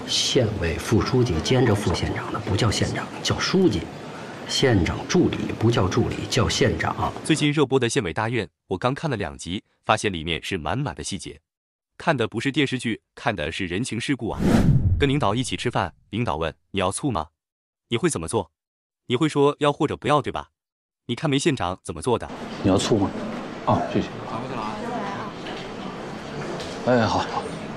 县委副书记兼着副县长的不叫县长，叫书记；县长助理不叫助理，叫县长。 最近热播的《县委大院》，我刚看了2集，发现里面是满满的细节。看的不是电视剧，看的是人情世故啊。跟领导一起吃饭，领导问你要醋吗？你会怎么做？你会说要或者不要，对吧？你看梅县长怎么做的？ 你要醋吗？哦，谢谢。哎，好。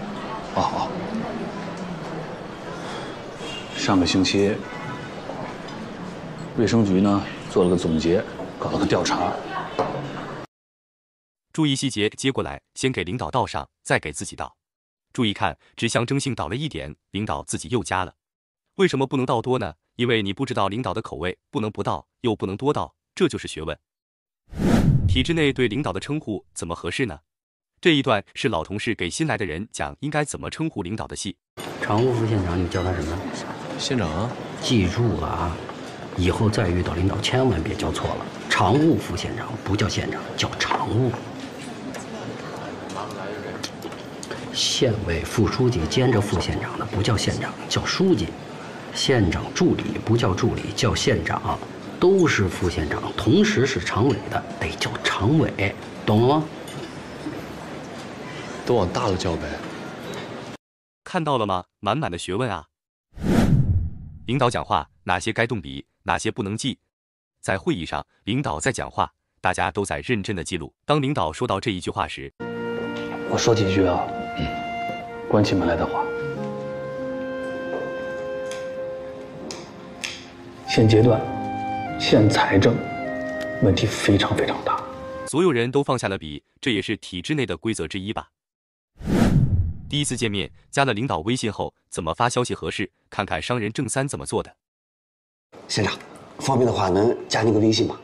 上个星期，卫生局呢做了个总结，搞了个调查。 注意细节，接过来先给领导倒上，再给自己倒。注意看，只象征性倒了一点，领导自己又加了。为什么不能倒多呢？因为你不知道领导的口味，不能不倒，又不能多倒，这就是学问。体制内对领导的称呼怎么合适呢？这一段是老同事给新来的人讲应该怎么称呼领导的戏。 常务副县长，你叫他什么？ 县长啊。 记住了啊，以后再遇到领导千万别叫错了。常务副县长不叫县长，叫常务。县委副书记兼着副县长的不叫县长，叫书记；县长助理不叫助理，叫县长。都是副县长，同时是常委的，得叫常委，懂了吗？ 都往大了叫呗。 看到了吗？满满的学问啊！领导讲话，哪些该动笔，哪些不能记。在会议上，领导在讲话，大家都在认真的记录。当领导说到这一句话时， 我说几句啊，关起门来的话。现阶段，县财政问题非常大。 所有人都放下了笔，这也是体制内的规则之一吧。第一次见面，加了领导微信后，怎么发消息合适？看看商人郑三怎么做的。 县长，方便的话能加您个微信吗？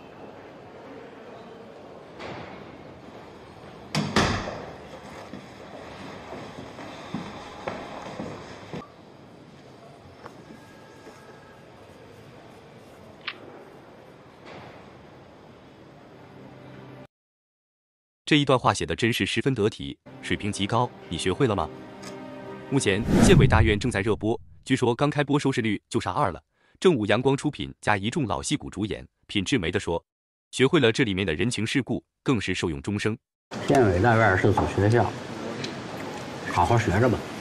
这一段话写的真是十分得体，水平极高，你学会了吗？目前县委大院正在热播，据说刚开播收视率就差2了。正午阳光出品，加一众老戏骨主演，品质没得说。学会了这里面的人情世故，更是受用终生。 县委大院是所学校，好好学着吧。